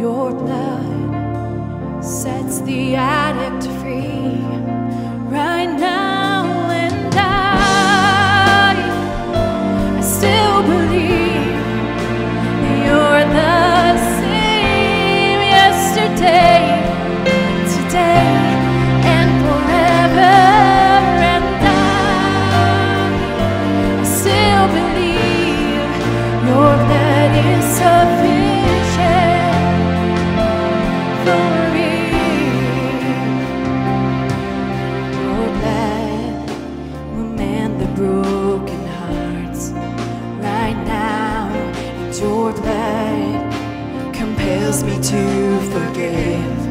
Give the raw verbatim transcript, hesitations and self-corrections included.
Your blood sets the addict free right now, and I, I still believe that you're the same yesterday, today, and forever. And I, I still believe your blood is sufficient for me. Your blood will mend the broken hearts right now, and your blood compels me to forgive.